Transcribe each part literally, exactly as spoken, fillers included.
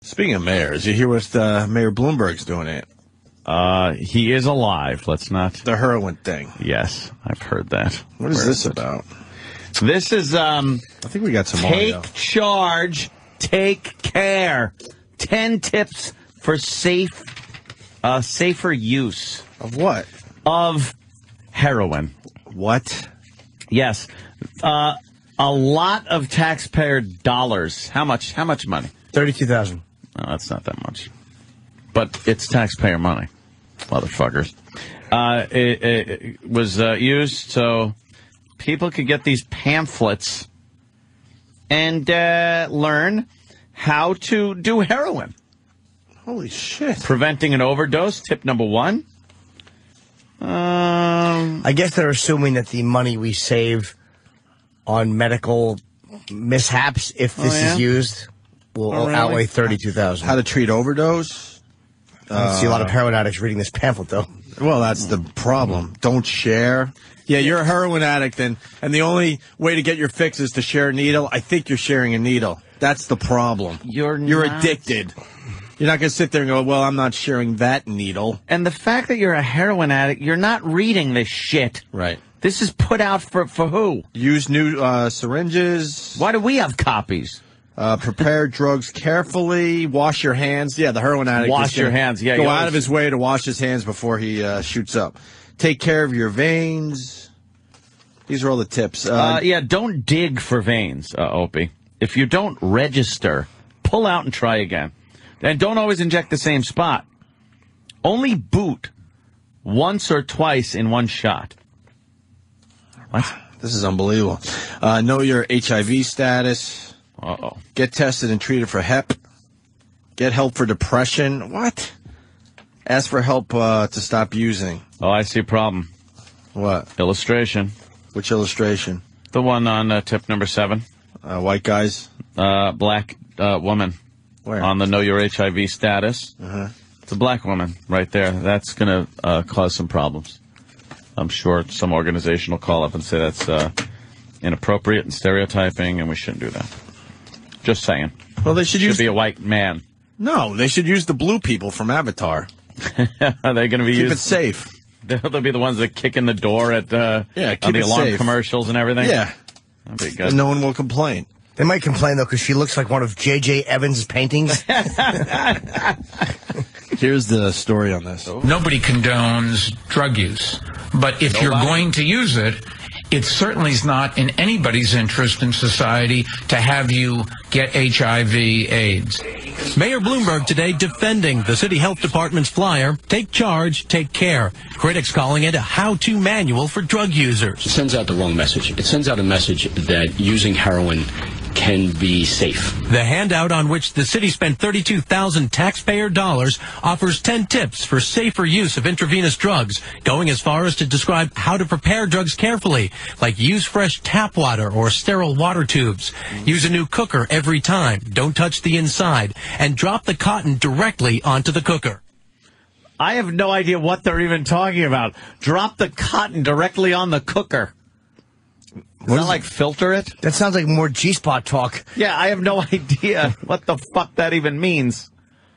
Speaking of mayors, you hear what uh, Mayor Bloomberg's doing it? Uh, he is alive. Let's not... The heroin thing. Yes, I've heard that. What is Where this is about? This is, um... I think we got some Take audio. charge, take care. Ten tips for safe, uh, safer use. Of what? Of heroin. What? Yes. Uh, a lot of taxpayer dollars. How much? How much money? thirty-two thousand dollars. No, that's not that much. But it's taxpayer money, motherfuckers. Uh, it, it was uh, used so people could get these pamphlets and uh, learn how to do heroin. Holy shit. Preventing an overdose, tip number one. Um, I guess they're assuming that the money we save on medical mishaps, if this oh, yeah? is used, will oh, really? outweigh thirty-two thousand How to treat overdose? I don't uh, see a lot of heroin addicts reading this pamphlet, though. Well, that's the problem. Don't share. Yeah, you're a heroin addict, and, and the only way to get your fix is to share a needle. I think you're sharing a needle. That's the problem. You're You're not. addicted. You're not going to sit there and go, well, I'm not sharing that needle. And the fact that you're a heroin addict, you're not reading this shit. Right. This is put out for, for who? Use new uh, syringes. Why do we have copies? Uh, prepare drugs carefully. Wash your hands. Yeah, the heroin addict. Wash your hands. Yeah, Go you out always- of his way to wash his hands before he uh, shoots up. Take care of your veins. These are all the tips. Uh, Uh, yeah, don't dig for veins, uh, Opie. If you don't register, pull out and try again. And don't always inject the same spot. Only boot once or twice in one shot. What? This is unbelievable. Uh, know your H I V status. Uh-oh. Get tested and treated for hep. Get help for depression. What? Ask for help uh, to stop using. Oh, I see a problem. What? Illustration. Which illustration? The one on uh, tip number seven. Uh, white guys? Uh, black uh, woman. Where? On the Know Your H I V status. Uh-huh. It's a black woman right there. That's going to uh, cause some problems. I'm sure some organization will call up and say that's uh, inappropriate and stereotyping, and we shouldn't do that. Just saying. Well, they should, Should use... be a white man. No, they should use the blue people from Avatar. Are they going to be Keep used? it safe. They'll be the ones that kick in the door at uh, Yeah, keep on the it alarm safe. commercials and everything? Yeah. That'd be good. And no one will complain. They might complain, though, because she looks like one of J J Evans' paintings. Here's the story on this. Nobody condones drug use. But if you're going to use it, it certainly is not in anybody's interest in society to have you get H I V AIDS. Mayor Bloomberg today defending the city health department's flyer, Take Charge, Take Care. Critics calling it a how-to manual for drug users. It sends out the wrong message. It sends out a message that using heroin can be safe. The handout, on which the city spent thirty-two thousand taxpayer dollars, offers ten tips for safer use of intravenous drugs, going as far as to describe how to prepare drugs carefully, like use fresh tap water or sterile water tubes. Use a new cooker every time. Don't touch the inside. And drop the cotton directly onto the cooker. I have no idea what they're even talking about. Drop the cotton directly on the cooker. Is that like filter it? That sounds like more G-spot talk. Yeah, I have no idea what the fuck that even means.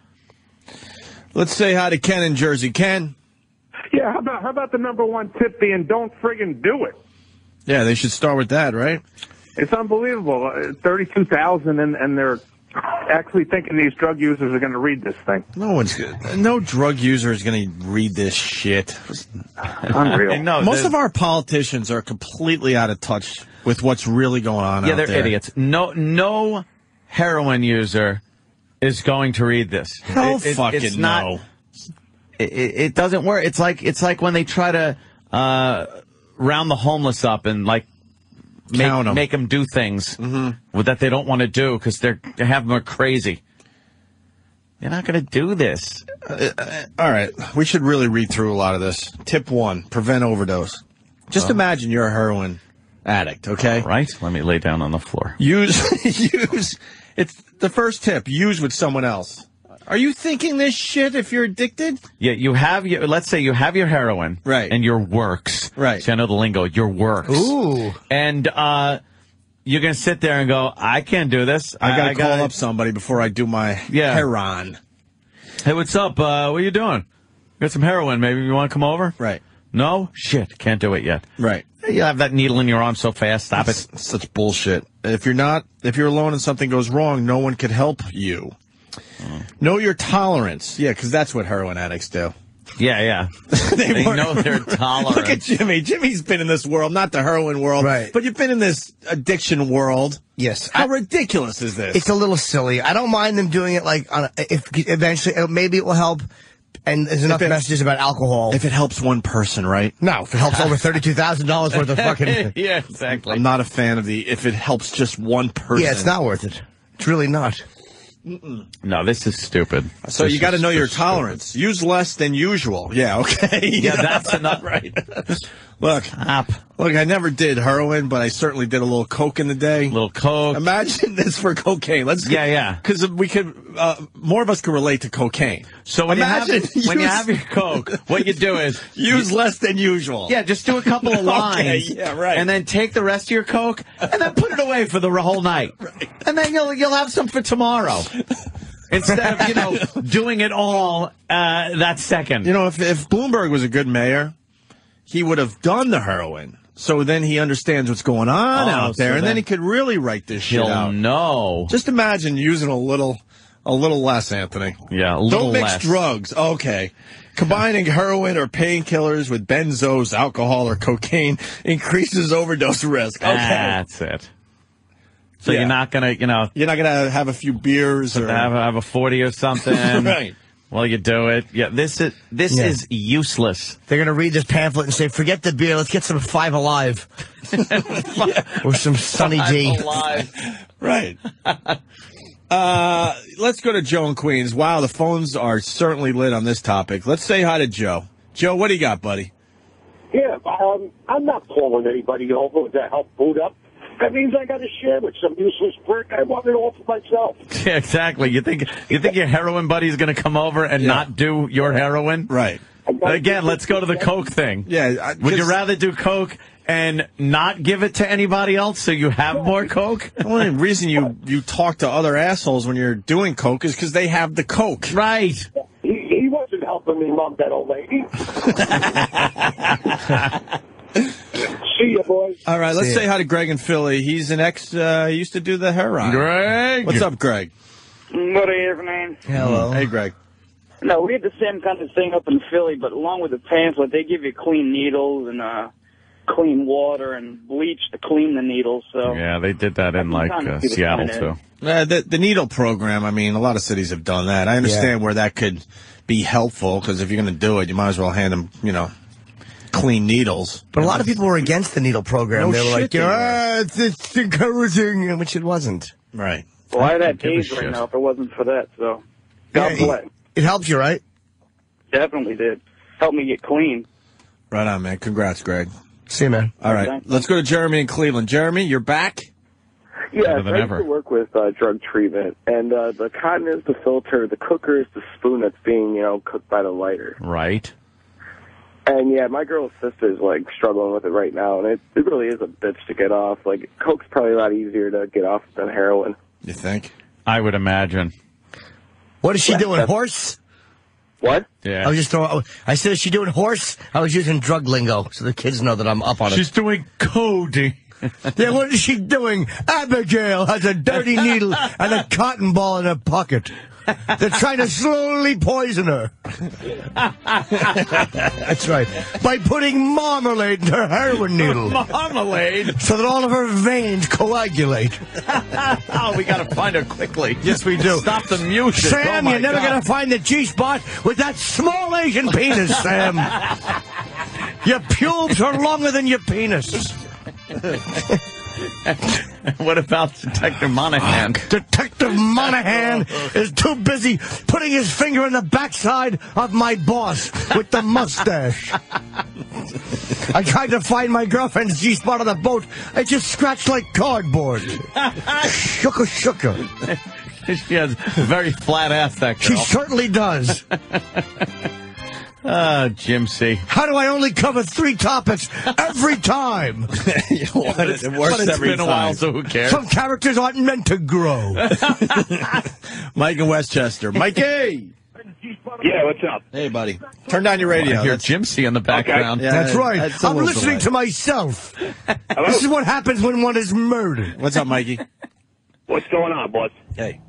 Let's say hi to Ken in Jersey. Ken? Yeah, how about how about the number one tip being don't friggin' do it? Yeah, they should start with that, right? It's unbelievable. Uh, thirty-two thousand, and, and they're actually thinking these drug users are going to read this thing. No one's no drug user is going to read this shit. Unreal. No, Most of our politicians are completely out of touch with what's really going on Yeah, out they're there. idiots. No, no heroin user is going to read this. Hell It- it- fucking it's not, no. It, it doesn't work. It's like it's like when they try to uh, round the homeless up and like make, Count 'em. make them do things Mm-hmm. that they don't want to do because they're they have them are crazy. You're not going to do this. Uh, uh, all right, we should really read through a lot of this. Tip one, prevent overdose. Just imagine you're a heroin addict, okay? Right? Let me lay down on the floor. Use, use, it's the first tip, use with someone else. Are you thinking this shit if you're addicted? Yeah, you have your, let's say you have your heroin. Right. And your works. Right. See, I know the lingo, your works. Ooh. And, uh, you're going to sit there and go, I can't do this. I got to call gotta, up somebody before I do my Yeah. heroin. Hey, what's up? Uh, what are you doing? Got some heroin. Maybe you want to come over? Right. No? Shit. Can't do it yet. Right. You have that needle in your arm so fast. Stop That's it. such bullshit. If you're not, if you're alone and something goes wrong, no one could help you. Oh. Know your tolerance. Yeah, because that's what heroin addicts do. Yeah, yeah. they They weren't- know their tolerance. Look at Jimmy. Jimmy's been in this world, not the heroin world, Right. but you've been in this addiction world. Yes. How I- ridiculous is this? It's a little silly. I don't mind them doing it like on a, if eventually uh, maybe it will help. And there's enough it- messages about alcohol. if it helps one person, right? no, if it helps over thirty-two thousand dollars worth of fucking. yeah, exactly. I'm not a fan of the if it helps just one person. Yeah, it's not worth it. It's really not. No, this is stupid. So This you got to is know your just tolerance. stupid. Use less than usual. Yeah, okay. Yeah, that's enough. right. Look, Stop. look, I never did heroin, but I certainly did a little coke in the day. A little coke. Imagine this for cocaine. Let's Yeah, yeah. Because we could, uh, more of us could relate to cocaine. So when, Imagine you have, when you use- have your coke, what you do is Use less than usual. yeah, just do a couple of Okay, lines, yeah, right. and then take the rest of your coke and then put it away for the whole night, and then you'll you'll have some for tomorrow instead of you know doing it all uh, that second. You know, if if Bloomberg was a good mayor, he would have done the heroin. So then he understands what's going on Oh, out there, so and then then he could really write this shit He'll out. know. Just imagine using a little, a little less, Anthony. Yeah, a little Don't mix less. drugs. Okay. Combining heroin or painkillers with benzos, alcohol, or cocaine increases overdose risk. Okay. That's it. So Yeah. you're not gonna, you know, You're not going to have a few beers or... have, have a forty or something. Right. Well, you do it. Yeah, this is this Yeah. is useless. They're gonna read this pamphlet and say, "Forget the beer. Let's get some Five Alive or some Sunny D." Alive. Right. uh, let's go to Joe in Queens. Wow, the phones are certainly lit on this topic. Let's say hi to Joe. Joe, what do you got, buddy? Yeah, um, I'm not calling anybody over to help boot up. That means I got to share with some useless prick. I want it all for myself. Yeah, exactly. You think you think your heroin buddy's going to come over and Yeah. not do your heroin? Right. Again, let's go to the coke thing. Yeah. I, Would you 'cause rather do coke and not give it to anybody else so you have more coke? The only reason you, you talk to other assholes when you're doing coke is because they have the coke. Right. He, he wasn't helping me love that old lady. See you, boys. All right, let's See say ya. hi to Greg in Philly. He's an ex, uh, he used to do the heroin. Greg. What's up, Greg? Good evening. Hello. Hey, Greg. No, we had the same kind of thing up in Philly, but along with the pamphlet, they give you clean needles and uh, clean water and bleach to clean the needles. So Yeah, they did that in like uh, Seattle too. Uh, the, the needle program, I mean, a lot of cities have done that. I understand where that could be helpful, because if you're going to do it, you might as well hand them, you know, clean needles. But a lot of people were against the needle program. No they were shit like, they were. "Ah, it's, it's encouraging," which it wasn't. Right. well, I'd have Give a AIDS shit. right now if it wasn't for that. So God Yeah, bless. it, it helps you, right? Definitely did. Helped me get clean. Right on, man. Congrats, Greg. See you, man. All right, Thanks. let's go to Jeremy in Cleveland. Jeremy, you're back? Yeah, Better than I used ever. to work with uh, drug treatment, and uh, the cotton is the filter, the cooker is the spoon that's being, you know, cooked by the lighter. Right. And yeah, my girl's sister's like struggling with it right now, and it, it really is a bitch to get off. Like, coke's probably a lot easier to get off than heroin. You think? I would imagine. What is she doing? that's- Horse? What? Yeah. I was just throwing. I said, "Is she doing horse?" I was using drug lingo so the kids know that I'm up on She's doing coding. it. Yeah, what is she doing? Abigail has a dirty needle and a cotton ball in her pocket. They're trying to slowly poison her. That's right. By putting marmalade in her heroin needle. Marmalade. So that all of her veins coagulate. Oh, we got to find her quickly. Yes, we do. Stop the music. Sam, Oh, my you're never God. going to find the G-spot with that small Asian penis, Sam. Your pubes are longer than your penis. What about Detective Monahan? Detective Monahan is too busy putting his finger in the backside of my boss with the mustache. I tried to find my girlfriend's G-spot on the boat. It just scratched like cardboard. Shooka shooka. She has a very flat ass, that She girl. certainly does. Uh, Jim C. How do I only cover three topics every time? You know what? But it's, It works but it's every been a time. while, so who cares? Some characters aren't meant to grow. Mike in Westchester. Mikey! Yeah, what's up? Hey, buddy. Turn down your radio. I hear That's- Jim C in the background. Yeah, That's right. that's a I'm little listening delay. to myself. This is what happens when one is murdered. What's up, Mikey? What's going on, boss? Hey.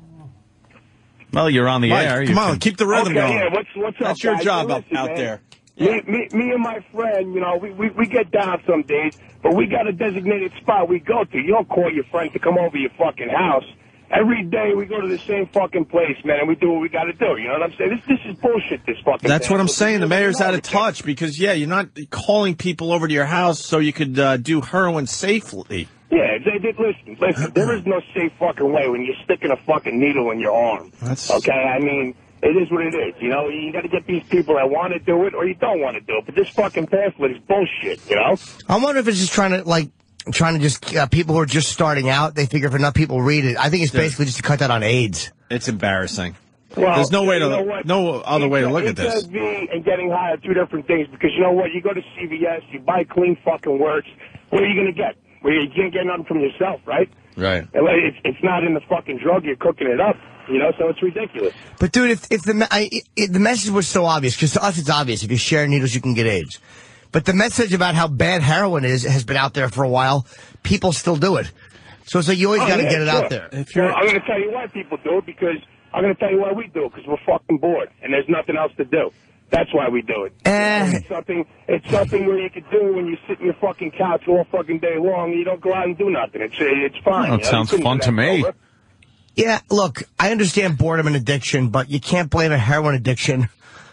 Well, you're on the Mike, air. come You on, can- keep the rhythm okay, going. yeah, what's, what's up, That's your guys? job Hey, up listen, out man. there. Me, me, me and my friend, you know, we, we, we get down some days, but we got a designated spot we go to. You don't call your friend to come over your fucking house. Every day we go to the same fucking place, man, and we do what we got to do. You know what I'm saying? This, this is bullshit, this fucking That's thing. what I'm saying. The mayor's out of Everything. touch because, yeah, you're not calling people over to your house so you could uh, do heroin safely. Yeah, they did. Listen, listen. There is no safe fucking way when you're sticking a fucking needle in your arm. That's- Okay, I mean, it is what it is. You know, you got to get these people that want to do it or you don't want to do it. But this fucking pamphlet is bullshit. You know? I wonder if it's just trying to, like, trying to just, uh, people who are just starting out, they figure if enough people read it. I think it's basically just to cut down on AIDS. It's embarrassing. Well, There's no way you know to, what? no other way to look at this. H I V and getting high are two different things because you know what? You go to C V S, you buy clean fucking works. What are you going to get? Well, you can't get nothing from yourself, right? Right. And like, It's, it's not in the fucking drug. You're cooking it up, you know, so it's ridiculous. But, dude, if, if the, me- I, it, the message was so obvious, because to us it's obvious. If you share needles, you can get AIDS. But the message about how bad heroin is has been out there for a while. People still do it. So it's like you always Oh, got to yeah, get it sure. out there. If you're, Well, I'm going to tell you why people do it because I'm going to tell you why we do it because we're fucking bored and there's nothing else to do. That's why we do it. Eh. It's something. It's something where you could do when you sit in your fucking couch all fucking day long. And you don't go out and do nothing. It's it's fine. Oh, it you know? You sounds couldn't fun do to that me. sober. Yeah, look, I understand boredom and addiction, but you can't blame a heroin addiction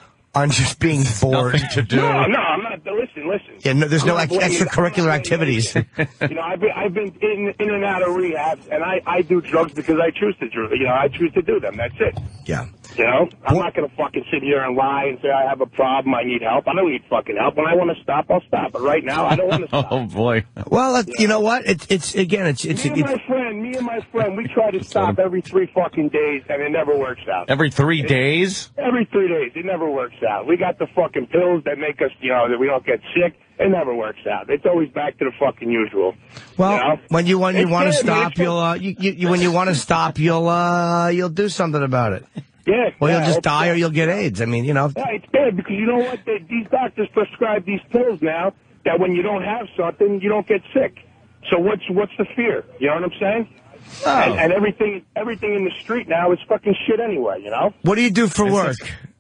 on just being bored. Nothing to do. No, no, I'm not. Listen, listen. Yeah, no, there's I'm no not ex- blaming- extracurricular I'm not activities. blaming anything. You know, I've been I've been in in and out of rehabs, and I I do drugs because I choose to do. You know, I choose to do them. That's it. Yeah. You know, I'm Well- not going to fucking sit here and lie and say I have a problem, I need help. I don't need fucking help. When I want to stop, I'll stop. But right now, I don't want to stop. Oh, boy. Well, uh, you know what? It's it's again, it's it's. Me and it's my friend, me and my friend, we try to stop every three fucking days, and it never works out. Every three days? Every three days, it never works out. We got the fucking pills that make us, you know, that we don't get sick. It never works out. It's always back to the fucking usual. well, you know? when you when you It's want to bad, man. stop, It's you'll uh, you, you, you when you want to stop, you'll uh you'll do something about it. Yeah. Well, yeah, you'll I just hope die so. or you'll get AIDS. I mean, you know. Yeah, it's bad because you know what? They, these doctors prescribe these pills now that when you don't have something, you don't get sick. So what's what's the fear? You know what I'm saying? Oh. And, and everything everything in the street now is fucking shit anyway. You know? What do you do for work?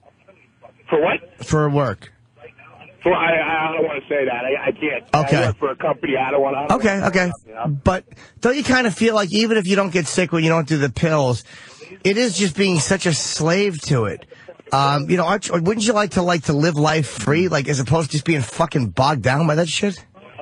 For what? For work. For I I don't want to say that. I, I can't. Okay. I work for a company. I don't want to. Okay, okay. You know? But don't you kind of feel like even if you don't get sick when you don't do the pills, it is just being such a slave to it. Um, you know, aren't you, wouldn't you like to like to live life free, like as opposed to just being fucking bogged down by that shit?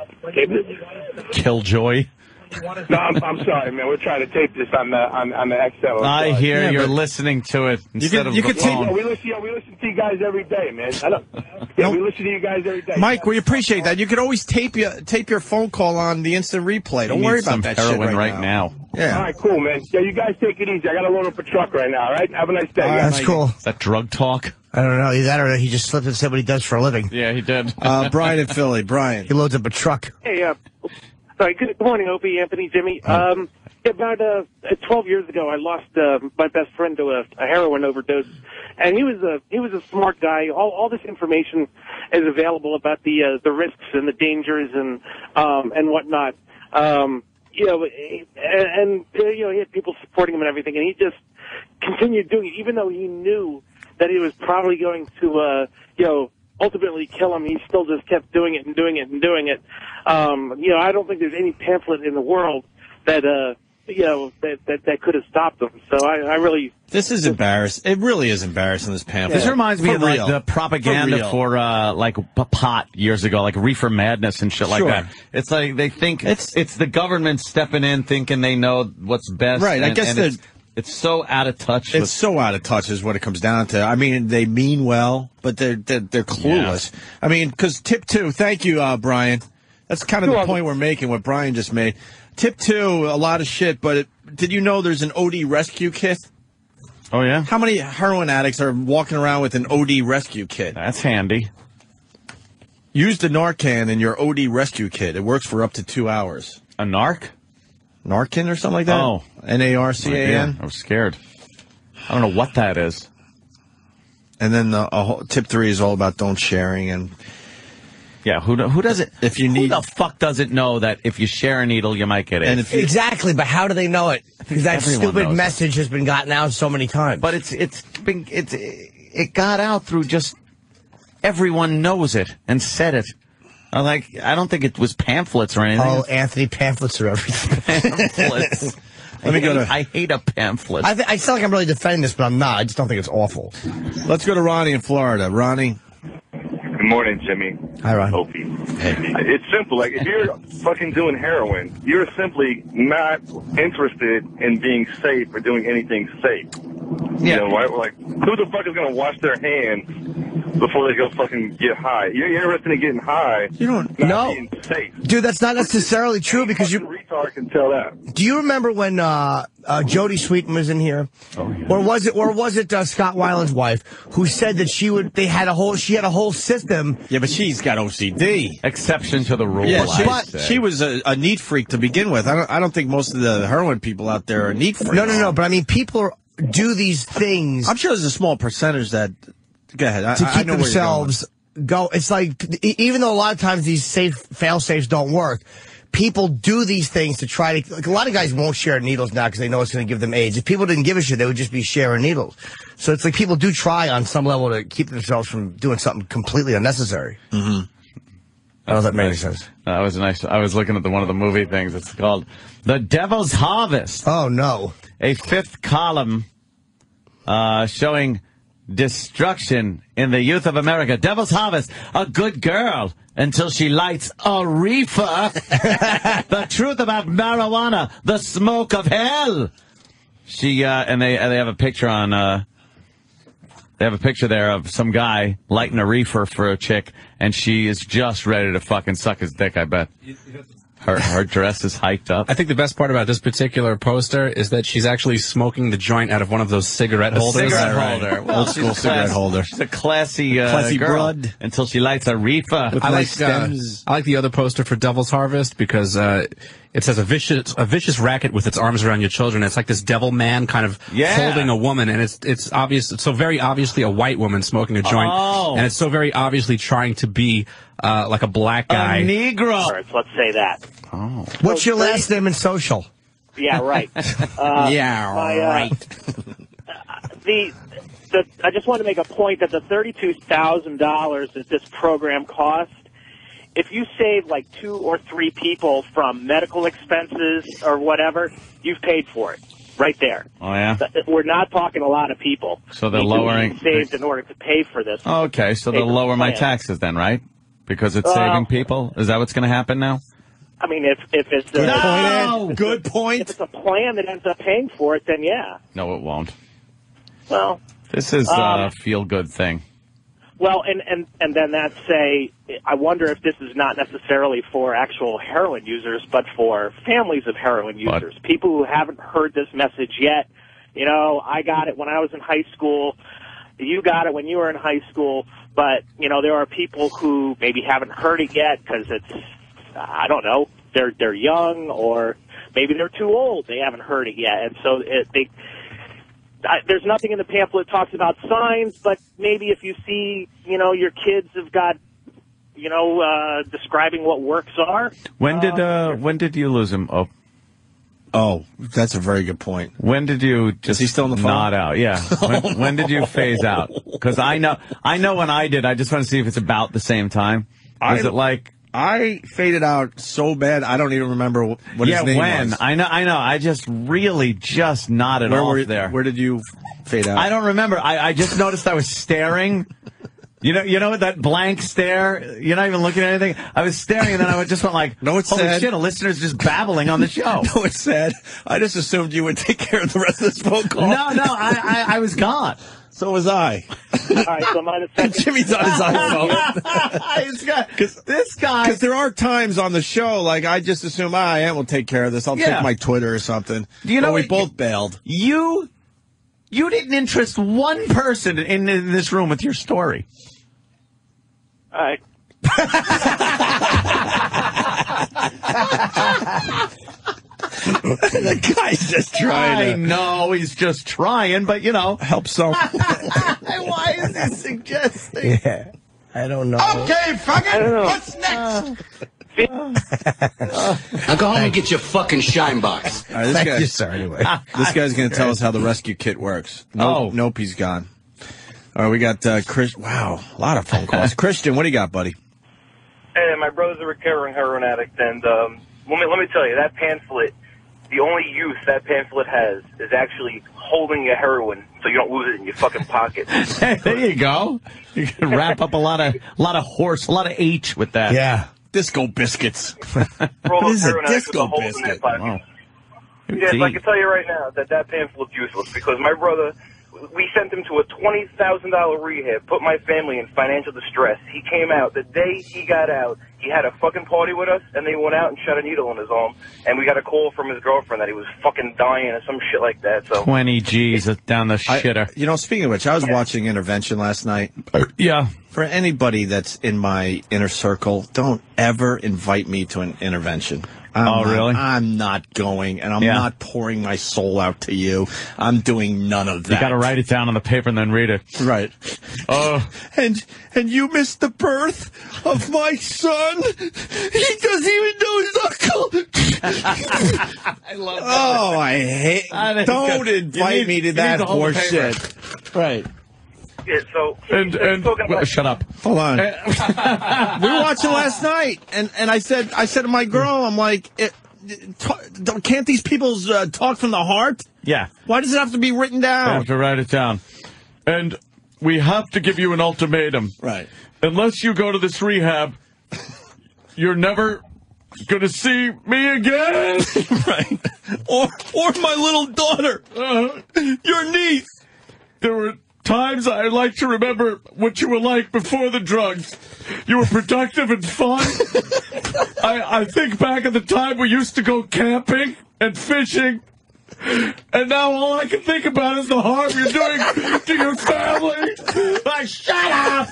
Killjoy. No, I'm, I'm sorry, man. We're trying to tape this on the on, on the X L. I'm I sorry. hear Yeah, you're but- listening to it instead could- of you the could take- phone. Yeah, we listen. Yeah, we listen to you guys every day, man. I don't, yeah, we listen to you guys every day. Mike, we appreciate that. You could always tape your tape your phone call on the instant replay. Don't You worry need some about that heroin shit right, right now. now. Yeah. All right, cool, man. Yeah, you guys take it easy. I got to load up a truck right now. All right. Have a nice day. All right, guys. That's cool. Is that drug talk? I don't know. Either that or he just slipped and said what he does for a living. Yeah, he did. Uh, Brian in Philly. Brian. He loads up a truck. Hey, uh, sorry, good morning, Opie, Anthony, Jimmy. Um, about uh, twelve years ago, I lost uh, my best friend to a, a heroin overdose, and he was a he was a smart guy. All all this information is available about the uh, the risks and the dangers and um, and whatnot. Um, you know, and, and you know he had people supporting him and everything, and he just continued doing it, even though he knew that he was probably going to uh, you know. ultimately kill him. He still just kept doing it and doing it and doing it. Um, you know, I don't think there's any pamphlet in the world that, uh, you know, that, that, that could have stopped him. So I, I really... This is embarrassing. It really is embarrassing, this pamphlet. This reminds me For of like real. the propaganda For for, real. uh, like p- pot years ago, like reefer madness and shit like Sure. that. It's like they think it's it's the government stepping in, thinking they know what's best. Right, I and- guess and the- it's, it's so out of touch. It's with, so out of touch is what it comes down to. I mean, they mean well, but they're they're, they're clueless. I mean, because tip two, thank you, uh, Brian. That's kind of the point we're making, what Brian just made. Tip two, a lot of shit, but it, did you know there's an O D rescue kit? Oh, yeah? How many heroin addicts are walking around with an O D rescue kit? That's handy. Use the Narcan in your O D rescue kit. It works for up to two hours. A narc? Narcan or something like that? Oh. N A R C A N? I was scared. I don't know what that is. And then the a whole, tip three is all about don't sharing. And yeah, who who does it? If you need, who the fuck doesn't know that if you share a needle, you might get it? And if you, exactly, but how do they know it? Because that Everyone stupid knows message has been gotten out so many times. But it's it's been it's it got out through just everyone knows it and said it. I like I don't think it was pamphlets or anything. Oh, Anthony, pamphlets are everything. Pamphlets. Let me go to. I hate a pamphlet. I, th- I sound like I'm really defending this, but I'm not. I just don't think it's awful. Let's go to Ronnie in Florida. Ronnie. Good morning, Jimmy. Hi, Ron. Opie. It's simple. Like, if you're fucking doing heroin, you're simply not interested in being safe or doing anything safe. Yeah. You know, right? Like, who the fuck is going to wash their hands before they go fucking get high? You're interested in getting high. You don't know. Being safe. Dude, that's not necessarily true because you. Retard can tell that. Do you remember when uh, uh, Jodie Sweetin was in here, oh, yeah. or was it, or was it uh, Scott Weiland's wife who said that she would? They had a whole. She had a whole system. Yeah, but she's got O C D. Exception to the rule. Yeah, she, but she was a, a neat freak to begin with. I don't. I don't think most of the heroin people out there are neat freaks. No, no, no. But I mean, people are, do these things. I'm sure there's a small percentage that. Go ahead. I, to keep I know themselves go. It's like even though a lot of times these safe fail safes don't work. People do these things to try to, like a lot of guys won't share needles now because they know it's going to give them AIDS. If people didn't give a shit, they would just be sharing needles. So it's like people do try on some level to keep themselves from doing something completely unnecessary. Mm-hmm. I don't know if that made any sense. That was nice. I was looking at the, one of the movie things. It's called The Devil's Harvest. Oh, no. A fifth column uh, showing destruction in the youth of America. Devil's Harvest, a good girl until she lights a reefer. The truth about marijuana, the smoke of hell. She uh, and they and they have a picture on. Uh, they have a picture there of some guy lighting a reefer for a chick, and she is just ready to fucking suck his dick. I bet. Her her dress is hiked up. I think the best part about this particular poster is that she's actually smoking the joint out of one of those cigarette a holders. Cigarette right. holder. Well, Old school cigarette class, holder. She's a classy, uh, classy girl broad. Until she lights a reefer. With I nice like uh, stems. I like the other poster for Devil's Harvest because uh, it says a vicious a vicious racket with its arms around your children. It's like this devil man kind of Yeah. holding a woman, and it's it's obvious. It's so very obviously a white woman smoking a joint, Oh. and it's so very obviously trying to be uh, like a black guy. A Negro. All right, so let's say that. Oh. What's your last name in social? Yeah, right. Uh, yeah, my, uh, right. the, the, I just want to make a point that the thirty-two thousand dollars that this program cost, if you save like two or three people from medical expenses or whatever, you've paid for it. Right there. Oh, yeah? We're not talking a lot of people. So they're Need to be lowering- saved in order to pay for this. Okay, so they'll Take a lower my plan. taxes then, right? Because it's Well- saving people? Is that what's going to happen now? I mean, if if it's a, Good point, No! Ed. Good point. if it's a plan that ends up paying for it, then yeah. No, it won't. Well, This is Um, a feel-good thing. well, and and and then that say, I wonder if this is not necessarily for actual heroin users, but for families of heroin But- users, people who haven't heard this message yet. You know, I got it when I was in high school. You got it when you were in high school. But you know, there are people who maybe haven't heard it yet because it's, I don't know, they're they're young, or maybe they're too old. They haven't heard it yet, and so it, they. I, there's nothing in the pamphlet that talks about signs, but maybe if you see, you know, your kids have got, you know, uh, describing what works are. When did uh, when did you lose him? Oh, Oh, that's a very good point. when did you just he still on the phone? nod out? Yeah. When, when did you phase out? Because I know I know when I did. I just want to see if it's about the same time. Was I- it like? I faded out so bad, I don't even remember what yeah, his name when was. I know, I know. I just really just nodded Where off were there. Where did you fade out? I don't remember. I, I just noticed I was staring. You know, you know that blank stare. You're not even looking at anything. I was staring, and then I just went like, No, it's "Holy sad. shit!" A listener's just babbling on the show. No, it's sad. I just assumed you would take care of the rest of this phone call. No, no, I, I, I was gone. So was I. All right, so mine is second. Jimmy's on his iPhone. This guy, this guy. Because there are times on the show, like, I just assume, ah, I will take care of this. I'll Yeah. check my Twitter or something. Do you know But we what- both bailed. You You didn't interest one person in, in this room with your story. All right. The guy's just trying I to... know, he's just trying, but, you know. Help some. Why is he suggesting? Yeah. I don't know. Okay, fucking. What's next? Now go home and get your fucking shine box. All right, this Thank guy, you, sir, anyway. This guy's going to tell us how the rescue kit works. Nope, Oh. Nope, he's gone. All right, we got uh, Chris. Wow, a lot of phone calls. Christian, what do you got, buddy? Hey, my brother's a recovering heroin addict, and um, let me let me tell you, that pamphlet, the only use that pamphlet has is actually holding your heroin so you don't lose it in your fucking pocket. Hey, there you go. You can wrap up a lot of, a lot of horse, a lot of H with that. Yeah. Disco biscuits. For all What those is a heroin addicts with disco the holes in their biscuit? pockets. Wow. Yes, I can tell you right now that that pamphlet's useless because my brother, we sent him to a twenty thousand dollars rehab, put my family in financial distress. He came out. The day he got out, he had a fucking party with us, and they went out and shot a needle in his arm. And we got a call from his girlfriend that he was fucking dying or some shit like that. So twenty G's down the I- shitter. you know, speaking of which, I was watching Intervention last night. Yeah. For anybody that's in my inner circle, don't ever invite me to an intervention. I'm Oh, not- really? I'm not going, and I'm Yeah. not pouring my soul out to you. I'm doing none of that. You got to write it down on the paper and then read it. Right. Oh. And and you missed the birth of my son. He doesn't even know his uncle. I love that. Oh, I hate. I think Don't it's good. invite You need- me you to need that the whole horse paper. shit. Right. yeah, so And, and talking well, about- shut up. Hold on. we were watching last night, and, and I said I said to my girl, I'm like, it, it, ta- don't- can't these people uh, talk from the heart? Yeah. Why does it have to be written I down? have to write it down. And we have to give you an ultimatum. Right. Unless you go to this rehab, you're never going to see me again. Right. Or or my little daughter, Uh, your niece. there were times I like to remember what you were like before the drugs. You were productive and fun. I, I think back at the time we used to go camping and fishing. And now all I can think about is the harm you're doing to your family. Like, shut up!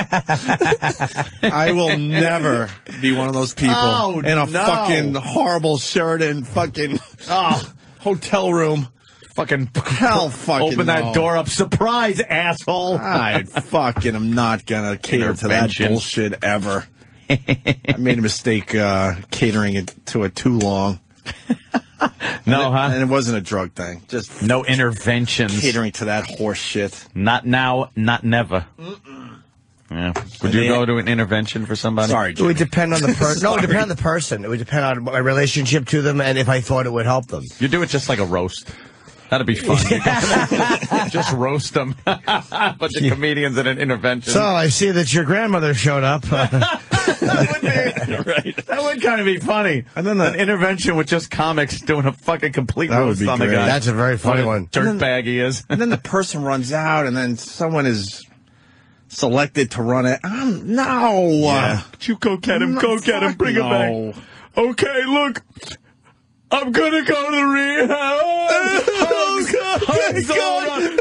I will never be one of those people Oh, in a no. fucking horrible Sheraton fucking oh, hotel room. Fucking Hell fucking open that no. door up. Surprise, asshole. I fucking am not gonna cater to that Intervention. bullshit ever. I made a mistake uh, catering it to it too long. No, and, huh? it, and it wasn't a drug thing. Just No interventions. catering to that horse shit. Not now, not never. Yeah. Would you they- go to an intervention for somebody? Sorry, It Jimmy. would depend on the person. No, it would Sorry. depend on the person. It would depend on my relationship to them and if I thought it would help them. You do it just like a roast. That'd be fun. Just roast them. A bunch of comedians at an intervention. So I see that your grandmother showed up. that would be right. That would kind of be funny. And then an intervention with just comics doing a fucking complete That would roast be on the great. guy. That's a very funny one. Dirtbag he is. And then the person runs out, and then someone is selected to run it. Um, no. Yeah. You go get him, No, go get him, fuck bring him no. back. Okay, look. I'm gonna go to rehab. Oh, God. Thank God.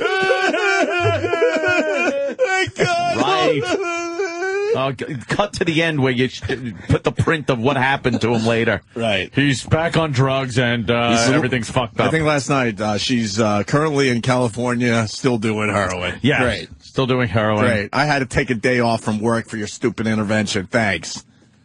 Thank God. Right. Uh, c- cut to the end where you sh- put the print of what happened to him later. Right. He's back on drugs and uh, He's a- everything's fucked up. I think last night uh, she's uh, currently in California, still doing heroin. yeah. Great. Still doing heroin. Great. I had to take a day off from work for your stupid intervention. Thanks.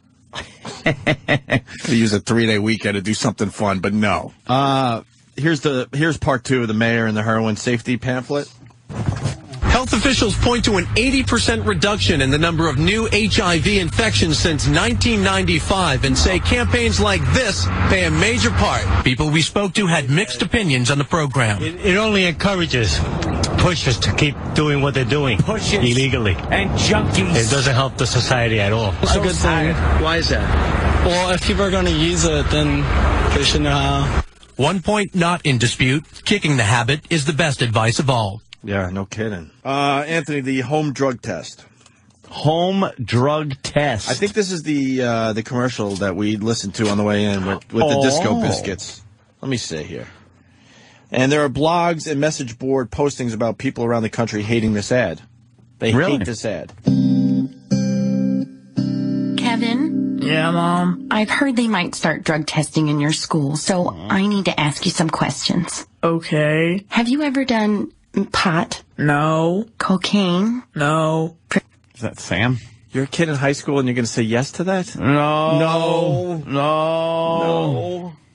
To use a three-day weekend to do something fun, but no. Uh, here's the here's part two of the mayor and the heroin safety pamphlet. Health officials point to an eighty percent reduction in the number of new H I V infections since nineteen ninety-five and say campaigns like this play a major part. People we spoke to had mixed opinions on the program. It, it only encourages pushers to keep doing what they're doing illegally. And junkies. It doesn't help the society at all. It's a good thing. Why is that? Well, if people are going to use it, then they should know how. One point not in dispute, kicking the habit is the best advice of all. Yeah, no kidding. Uh, Anthony, the home drug test. Home drug test. I think this is the uh, the commercial that we listened to on the way in with, with the Oh. disco biscuits. Let me see here. And there are blogs and message board postings about people around the country hating this ad. They Really? hate this ad. Kevin? Yeah, Mom? I've heard they might start drug testing in your school, so I need to ask you some questions. Okay. Have you ever done pot? No. Cocaine? No. Is that Sam? You're a kid in high school and you're going to say yes to that? No. No. No. No.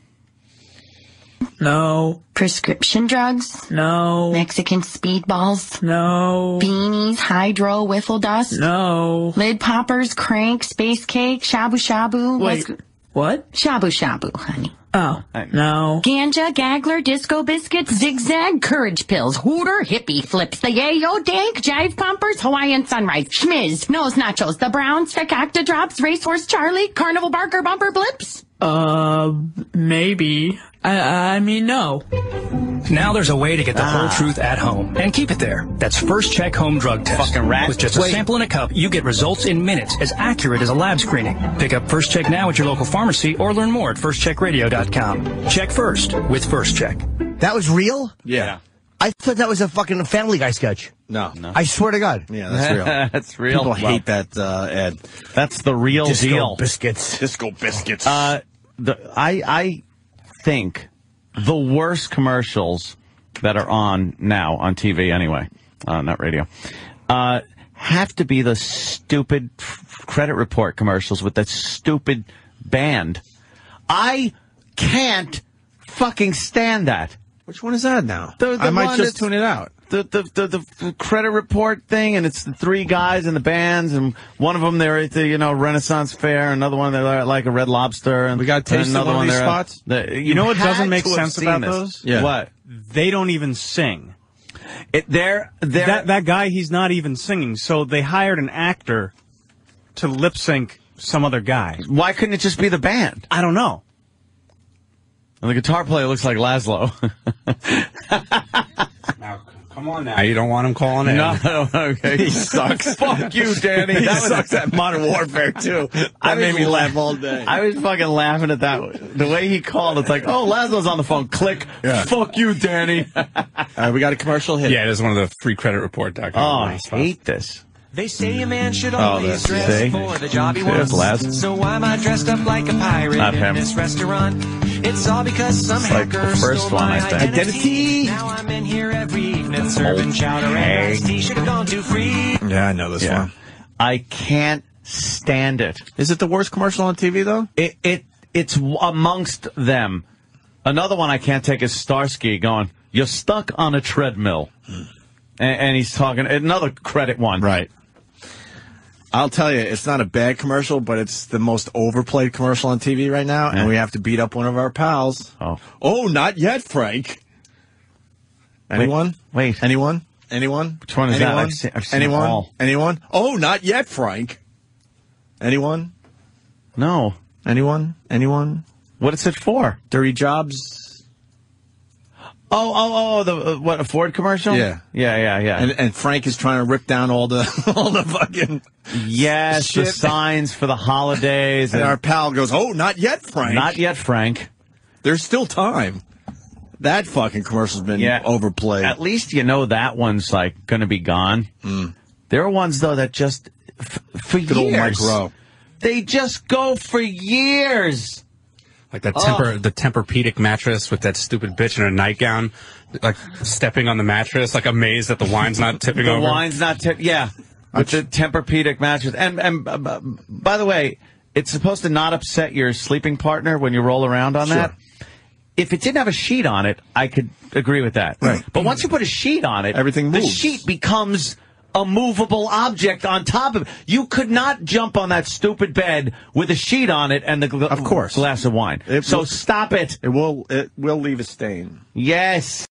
No. Prescription drugs? No. Mexican speedballs? No. Beanies, hydro, wiffle dust? No. Lid poppers, crank, space cake, shabu shabu? Wait. What's- What? Shabu shabu, honey. Oh. No. Ganja, Gagler, Disco Biscuits, Zigzag, Courage Pills, Hooter, Hippie Flips, the Yayo Dank, Jive Pumpers, Hawaiian Sunrise, Schmiz, Nose Nachos, the Browns, Fakakta Drops, Racehorse Charlie, Carnival Barker Bumper Blips? Uh, maybe. I, I mean, no. Now there's a way to get the whole truth at home and keep it there. That's First Check Home Drug Test. Fucking rat. With just a Wait. sample in a cup, you get results in minutes, as accurate as a lab screening. Pick up First Check now at your local pharmacy or learn more at first check radio dot com. Check first with First Check. That was real? Yeah. I thought that was a fucking Family Guy sketch. No. no. I swear to God. Yeah, that's real. That's real. People Well, hate that uh, ad. That's the real Disco deal. biscuits. Disco biscuits. Uh, the, I, I think the worst commercials that are on now on T V anyway, uh, not radio, uh, have to be the stupid f- credit report commercials with that stupid band. I can't fucking stand that. Which one is that now? The- the I might one just that's- tune it out. The, the the the credit report thing, and it's the three guys in the bands, and one of them they're at the you know Renaissance Fair, another one they're at like a Red Lobster, and We got and tasted one of these they're at- spots? the- You know what had doesn't make to have sense seen about this. those? Yeah. What? They don't even sing. It, they're they're That that guy, he's not even singing. So they hired an actor to lip sync some other guy. Why couldn't it just be the band? I don't know. And the guitar player looks like Laszlo. Now, come on now. You don't want him calling in. No, okay. He sucks. Fuck you, Danny. He That was- sucks at Modern Warfare, too. That I made was me la- laugh all day. I was fucking laughing at that. The way he called, it's like, oh, Laszlo's on the phone. Click. Yeah. Fuck you, Danny. All right, we got a commercial hit. Yeah, it is one of the free credit report dot com. Oh, I hate this. They say a man should Oh, always that's- dress see? for the job he There's wants. Les. So why am I dressed up like a pirate Not in him. this restaurant? It's all because some It's like the hacker first stole one, my I think. identity. Now I'm in here every evening serving chowder and iced tea. Should have gone too free. Yeah, I know this Yeah. one. I can't stand it. Is it the worst commercial on T V, though? It it it's amongst them. Another one I can't take is Starsky going, "You're stuck on a treadmill," and, and he's talking another credit one. Right. I'll tell you, it's not a bad commercial, but it's the most overplayed commercial on T V right now, and we have to beat up one of our pals. Oh, oh, not yet, Frank. Anyone? Wait. wait. Anyone? Anyone? Which one is Anyone? that? I've seen, I've seen Anyone? them all. Anyone? Oh, not yet, Frank. Anyone? No. Anyone? Anyone? What is it for? Dirty Jobs. Oh, oh, oh, the uh, what, a Ford commercial? Yeah. Yeah, yeah, yeah. And, and Frank is trying to rip down all the all the fucking yes, shit. the signs for the holidays. And and our pal goes, "Oh, not yet, Frank. Not yet, Frank. There's still time." That fucking commercial's been Yeah. overplayed. At least you know that one's like going to be gone. Mm. There are ones though that just f- for Good old years. Mike Rowe. They just go for years. Like that Oh. temper, the Tempur-Pedic mattress with that stupid bitch in a nightgown, like stepping on the mattress, like amazed that the wine's not tipping The over. wine's not tip. Yeah, with the Tempur-Pedic mattress. And and uh, uh, by the way, it's supposed to not upset your sleeping partner when you roll around on Sure. that. If it didn't have a sheet on it, I could agree with that. Right. But once you put a sheet on it, Everything the moves. sheet becomes a movable object on top of it. You could not jump on that stupid bed with a sheet on it and the gl- Of course. glass of wine. It so will- stop it. It will it will leave a stain. Yes.